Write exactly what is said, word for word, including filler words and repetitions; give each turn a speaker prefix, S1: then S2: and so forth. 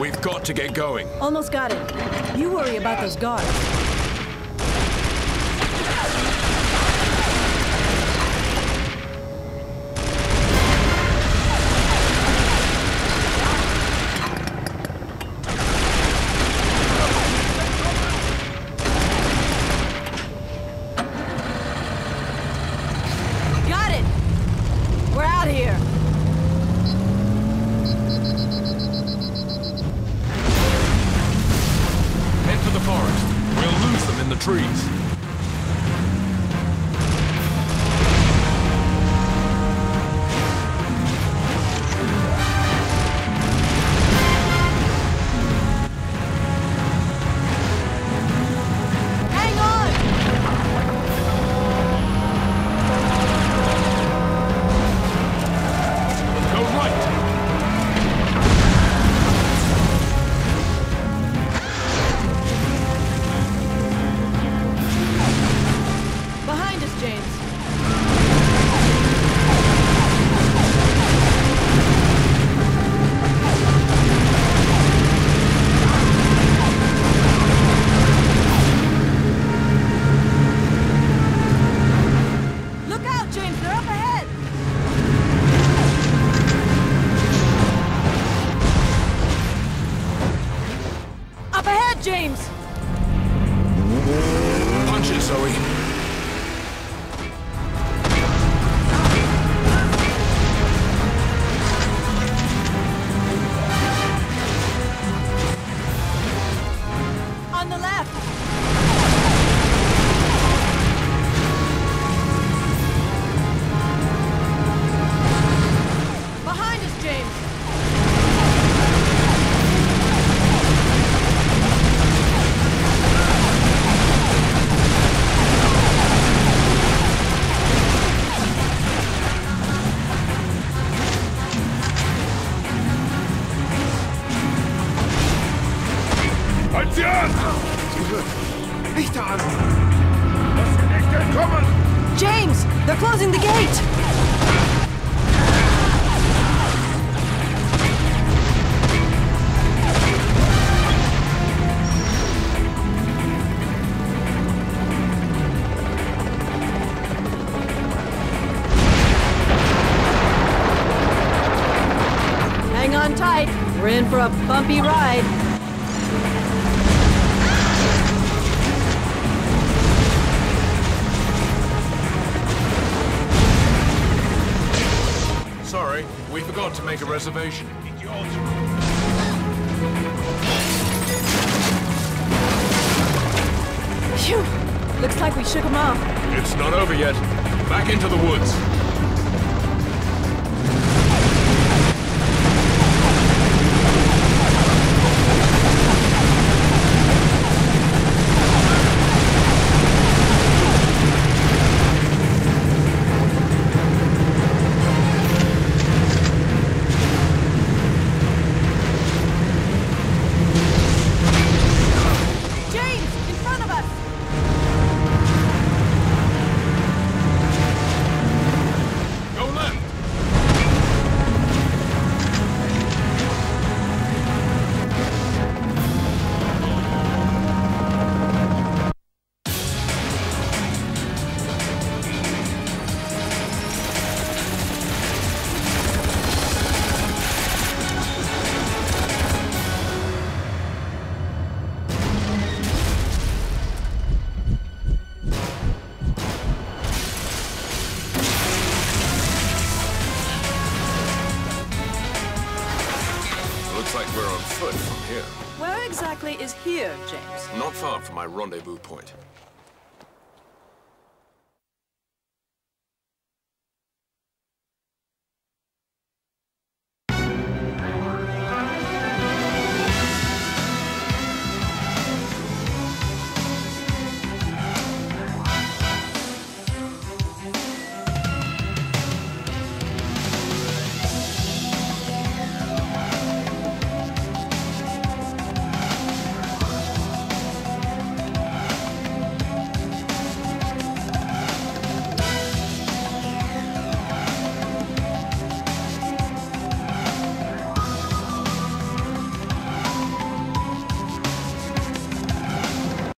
S1: We've got to get going.
S2: Almost got it. You worry about those guards. Got it! We're out of here.
S1: Head to the forest. We'll lose them in the trees.
S2: Hang on!
S1: Go right.
S2: Behind us, James. Look out, James! They're up ahead! Up ahead, James!
S1: Punch it, Zoe.
S2: On the left! Behind us, James!
S3: Halt sie an! Zurück! Nicht an! Lass sie nicht entkommen!
S2: James! They're closing the gate! Hang on tight. We're in for a bumpy ride.
S1: Sorry, we forgot to make a reservation.
S2: Phew! Looks like we shook them off.
S1: It's not over yet. Back into the woods.
S2: James! In front of us!
S1: Go left. Looks like we're on foot from here.
S2: Where exactly is here, James?
S1: Not far from my rendezvous point.